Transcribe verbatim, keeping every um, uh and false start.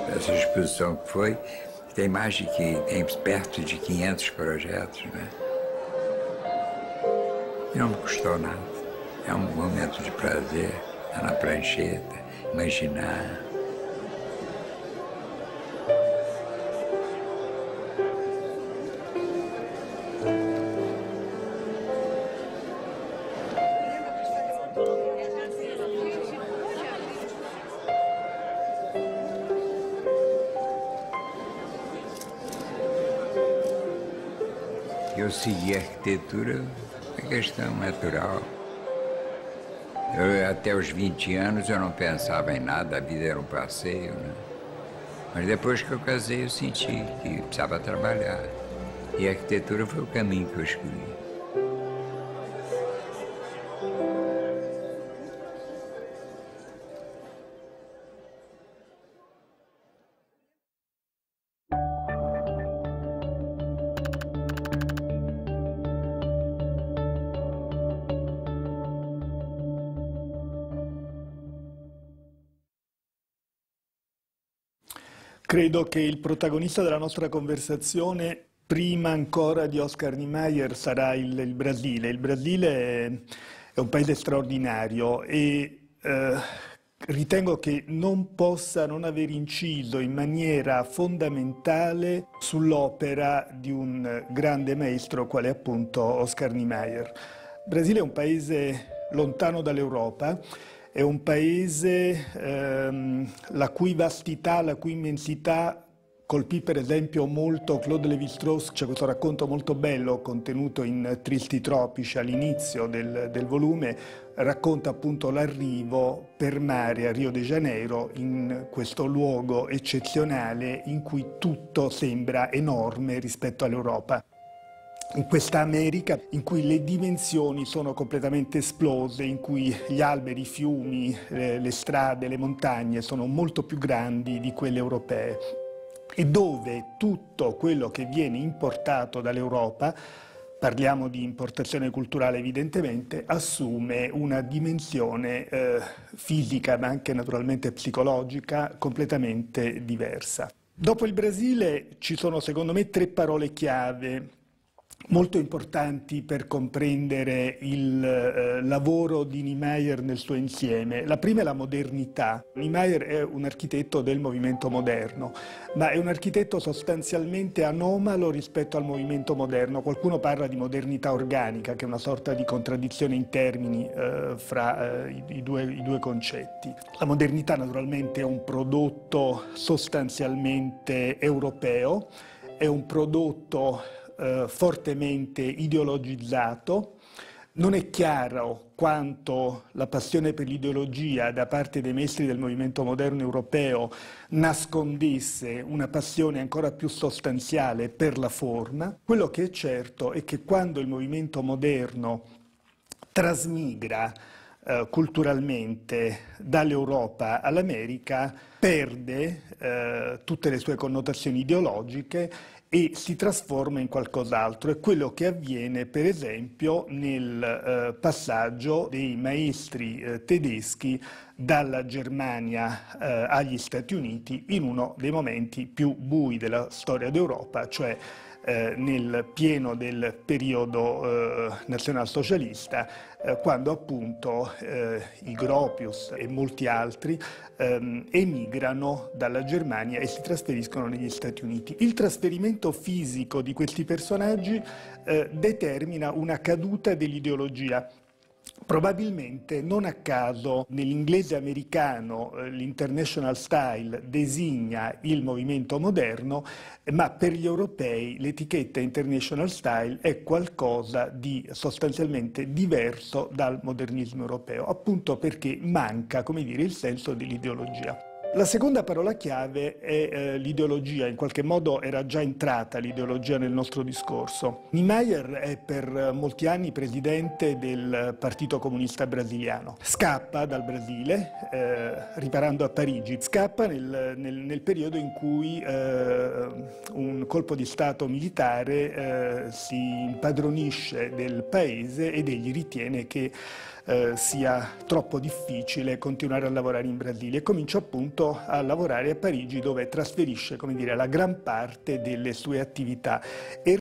essa exposição que foi, tem mais de que tem perto de quinhentos projetos, né? E não me custou nada. É um momento de prazer, estar na prancheta, imaginar. Eu segui a arquitetura, é questão natural. Eu, até os vinte anos eu não pensava em nada, a vida era um passeio, né? Mas depois que eu casei eu senti que precisava trabalhar. E a arquitetura foi o caminho que eu escolhi. Credo che il protagonista della nostra conversazione, prima ancora di Oscar Niemeyer, sarà il, il Brasile. Il Brasile è, è un paese straordinario e eh, ritengo che non possa non aver inciso in maniera fondamentale sull'opera di un grande maestro quale appunto Oscar Niemeyer. Il Brasile è un paese lontano dall'Europa. È un paese ehm, la cui vastità, la cui immensità colpì per esempio molto Claude Lévi-Strauss. C'è questo racconto molto bello contenuto in Tristi Tropici all'inizio del, del volume, racconta appunto l'arrivo per mare a Rio de Janeiro, in questo luogo eccezionale in cui tutto sembra enorme rispetto all'Europa. In questa America in cui le dimensioni sono completamente esplose, in cui gli alberi, i fiumi, le, le strade, le montagne sono molto più grandi di quelle europee e dove tutto quello che viene importato dall'Europa, parliamo di importazione culturale evidentemente, assume una dimensione eh, fisica ma anche naturalmente psicologica completamente diversa. Dopo il Brasile ci sono secondo me tre parole chiave molto importanti per comprendere il eh, lavoro di Niemeyer nel suo insieme. La prima è la modernità. Niemeyer è un architetto del movimento moderno, ma è un architetto sostanzialmente anomalo rispetto al movimento moderno. Qualcuno parla di modernità organica, che è una sorta di contraddizione in termini eh, fra eh, i, i, due, i due concetti. La modernità naturalmente è un prodotto sostanzialmente europeo, è un prodotto Eh, fortemente ideologizzato. Non è chiaro quanto la passione per l'ideologia da parte dei maestri del movimento moderno europeo nascondesse una passione ancora più sostanziale per la forma. Quello che è certo è che quando il movimento moderno trasmigra eh, culturalmente dall'Europa all'America, perde eh, tutte le sue connotazioni ideologiche e si trasforma in qualcos'altro. È quello che avviene per esempio nel eh, passaggio dei maestri eh, tedeschi dalla Germania eh, agli Stati Uniti in uno dei momenti più bui della storia d'Europa, cioè eh, nel pieno del periodo eh, nazionalsocialista, eh, quando appunto eh, i Gropius e molti altri ehm, emigrano dalla Germania e si trasferiscono negli Stati Uniti. Il trasferimento fisico di questi personaggi eh, determina una caduta dell'ideologia. Probabilmente non a caso nell'inglese americano eh, l'International Style designa il movimento moderno, ma per gli europei l'etichetta International Style è qualcosa di sostanzialmente diverso dal modernismo europeo, appunto perché manca, come dire, il senso dell'ideologia. La seconda parola chiave è eh, l'ideologia. In qualche modo era già entrata l'ideologia nel nostro discorso. Niemeyer è per molti anni presidente del Partito Comunista Brasiliano. Scappa dal Brasile, eh, riparando a Parigi. Scappa nel, nel, nel periodo in cui eh, un colpo di Stato militare eh, si impadronisce del paese ed egli ritiene che eh, sia troppo difficile continuare a lavorare in Brasile e comincia appunto a lavorare a Parigi, dove trasferisce, come dire, la gran parte delle sue attività. E